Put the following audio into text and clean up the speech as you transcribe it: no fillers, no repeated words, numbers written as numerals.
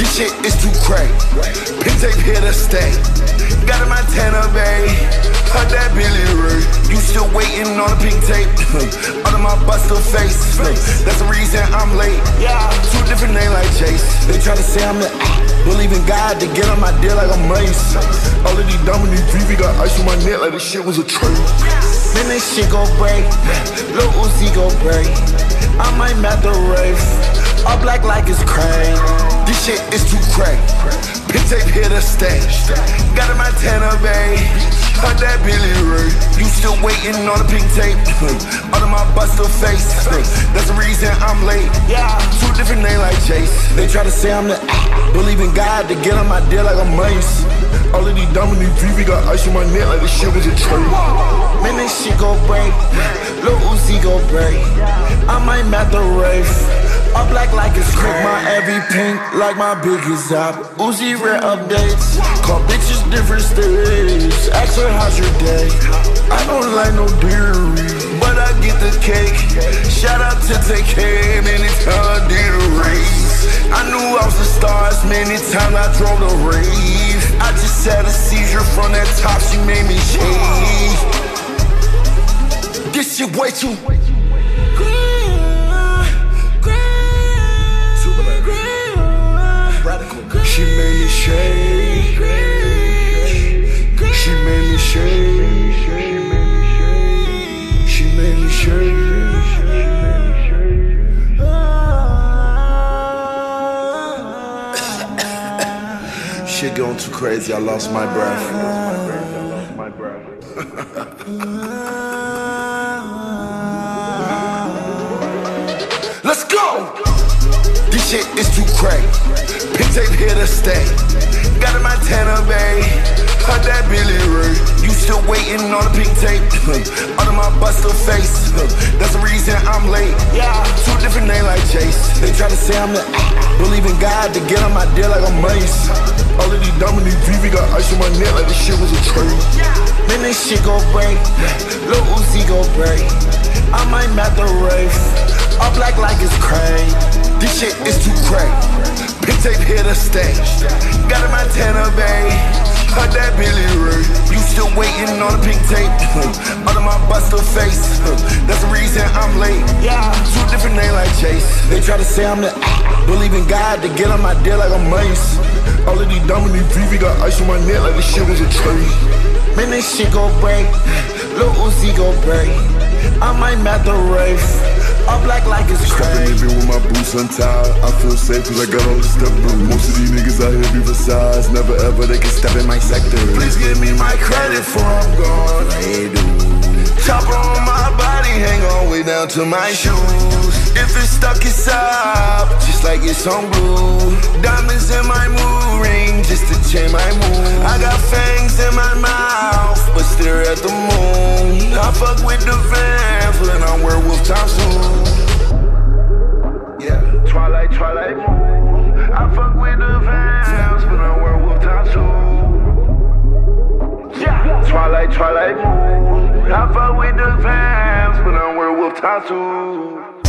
This shit is too cray. Pink tape here to stay. Got a Montana Bay. Heard that Billy Ray. You still waiting on a pink tape? Audemars bust her face. That's the reason I'm late. Two different names like Jace. They try to say I'm the believe in God to get on my deal like I'm Mace. All of these dumb and these VV got ice on my neck like this shit was a trade. Man, this shit go break. Lil Uzi go break. I might map the Wraith. All black like it's Kray. This shit is too cray. Pink tape here to stay. Got a Montana Bay. Heard that Billy Ray. You still waiting on a pink tape? Audemars bust her face. That's the reason I'm late. Two different names like Jace. They try to say I'm the believe in God to get on my deal like I'm Mace. All of these dumb and these VV got ice on my neck like this shit was a trade. Man, this shit go break. Lil Uzi go break. I might map the Wraith. All black like it's crack. My every pink like my biggest op. Uzi Vert updates. Call bitches different stages. Ask her how's your day. I don't like no dairy, but I get the cake. Shout out to TK, many times I did a race. I knew I was the stars, many times I drove the rave. I just had a seizure from that top, she made me shake. This shit way too she made me shake. She made me shake. She made me shake. Shit going too crazy. I lost my breath. Let's go. This shit is too cray. Pink tape here to stay. Got a Montana Bay. Heard that Billy Ray. You still waiting on a pink tape? Audemars bust her face. That's the reason I'm late. Two different names like Jace. They try to say I'm the believe in God to get on my deal like I'm Mace. All of these dumb and these VV got ice on my neck like this shit was a trade. Man, this shit go break. Lil Uzi go break. I might map the Wraith. All black like it's Kray. This shit is too cray. Pink tape here to stay. Got a Montana Bay. Heard that Billy Ray. You still waiting on a pink tape? Audemars bust her face. That's the reason I'm late. Two different names like Jace. They try to say I'm the believe in God to get on my deal like I'm Mace. All of these dumb and these VV got ice on my neck like this shit was a trade. Man, this shit go break. Lil Uzi go break. I might map the Wraith. All black like it's Kray. Stepping in with my boots untied. I feel safe cause I got all the stuff. Most of these niggas out here be besides. Never ever they can step in my sector. Please give me my credit for I'm gone. Hey, dude. Chopper on my body, hang all way down to my shoes. If it's stuck, it's up, just like it's on glue. Diamonds in my mood ring, just to change my mood. I got fangs in my mouth, but stare at the moon. I fuck with the vamps, but I'm werewolf time soon. Yeah, twilight moon. I fuck with the vamps, but I'm werewolf time soon. Yeah, twilight moon. I fuck with the vamps, but I'm werewolf time soon.